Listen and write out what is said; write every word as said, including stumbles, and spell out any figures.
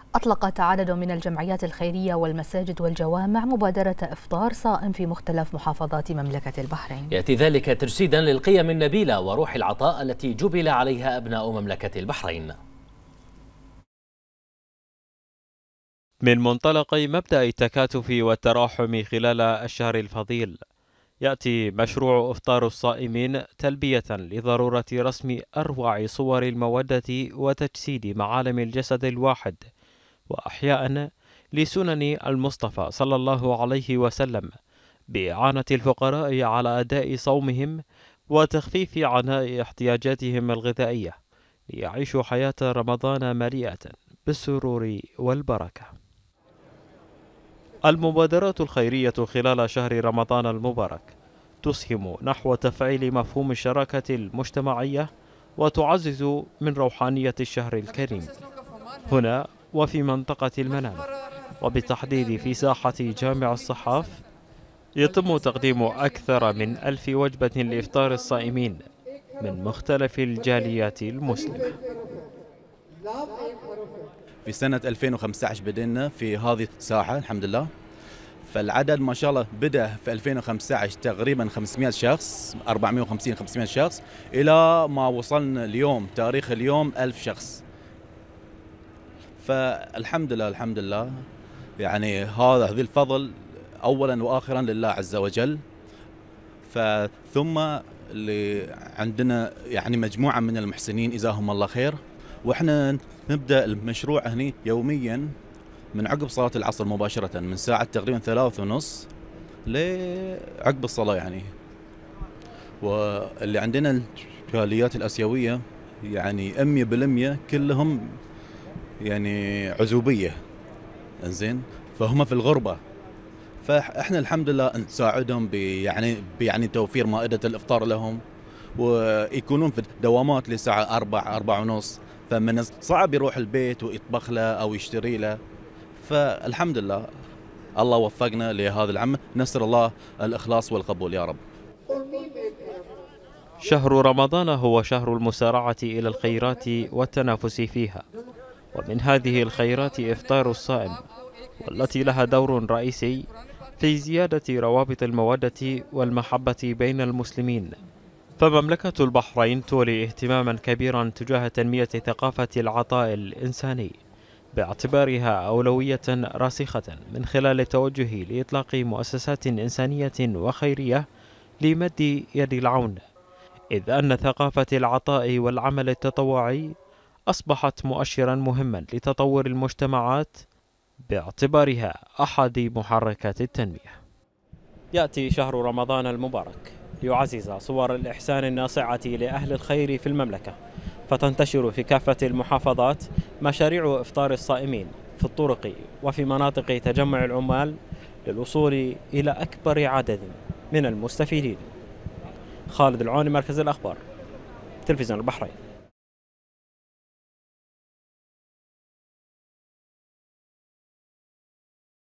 أطلقت عدد من الجمعيات الخيرية والمساجد والجوامع مبادرة إفطار صائم في مختلف محافظات مملكة البحرين. يأتي ذلك تجسيدا للقيم النبيلة وروح العطاء التي جبل عليها أبناء مملكة البحرين. من منطلق مبدأ التكاتف والتراحم خلال الشهر الفضيل، يأتي مشروع إفطار الصائمين تلبية لضرورة رسم أروع صور المودة وتجسيد معالم الجسد الواحد، وأحياء لسنن المصطفى صلى الله عليه وسلم بإعانة الفقراء على أداء صومهم وتخفيف عناء احتياجاتهم الغذائية ليعيشوا حياة رمضان مليئة بالسرور والبركة. المبادرات الخيرية خلال شهر رمضان المبارك تسهم نحو تفعيل مفهوم الشراكة المجتمعية وتعزز من روحانية الشهر الكريم هنا وفي منطقة المنام، وبالتحديد في ساحة جامع الصحاف يتم تقديم أكثر من ألف وجبة لإفطار الصائمين من مختلف الجاليات المسلمة. في سنة ألفين وخمسة عشر بدأنا في هذه الساحة الحمد لله، فالعدد ما شاء الله بدأ في ألفين وخمسة عشر تقريبا خمسمئة شخص، أربعمئة وخمسين خمسمئة شخص، إلى ما وصلنا اليوم تاريخ اليوم ألف شخص. فالحمد لله الحمد لله يعني هذا هذه الفضل أولا وآخرا لله عز وجل. فثم اللي عندنا يعني مجموعة من المحسنين جزاهم الله خير، وإحنا نبدأ المشروع هني يوميا من عقب صلاة العصر مباشرة من ساعة تقريبا ثلاث ونص لعقب الصلاة يعني. واللي عندنا الجاليات الآسيوية يعني مية بالمية كلهم يعني عزوبية، انزين، فهم في الغربة، فاحنا الحمد لله نساعدهم يعني يعني توفير مائدة الإفطار لهم، ويكونون في دوامات لساعة أربع أربع ونص، فمن صعب يروح البيت ويطبخ له أو يشتري له. فالحمد لله الله وفقنا لهذا العمل، نسأل الله الإخلاص والقبول يا رب. شهر رمضان هو شهر المسارعة إلى الخيرات والتنافس فيها، ومن هذه الخيرات إفطار الصائم، والتي لها دور رئيسي في زيادة روابط المودة والمحبة بين المسلمين. فمملكة البحرين تولي اهتماما كبيرا تجاه تنمية ثقافة العطاء الإنساني باعتبارها أولوية راسخة من خلال التوجه لإطلاق مؤسسات إنسانية وخيرية لمد يد العون، إذ أن ثقافة العطاء والعمل التطوعي أصبحت مؤشرا مهما لتطور المجتمعات باعتبارها أحد محركات التنمية. يأتي شهر رمضان المبارك ليعزز صور الإحسان الناصعة لأهل الخير في المملكة، فتنتشر في كافة المحافظات مشاريع إفطار الصائمين في الطرق وفي مناطق تجمع العمال للوصول إلى أكبر عدد من المستفيدين. خالد العوني، مركز الأخبار، تلفزيون البحرين.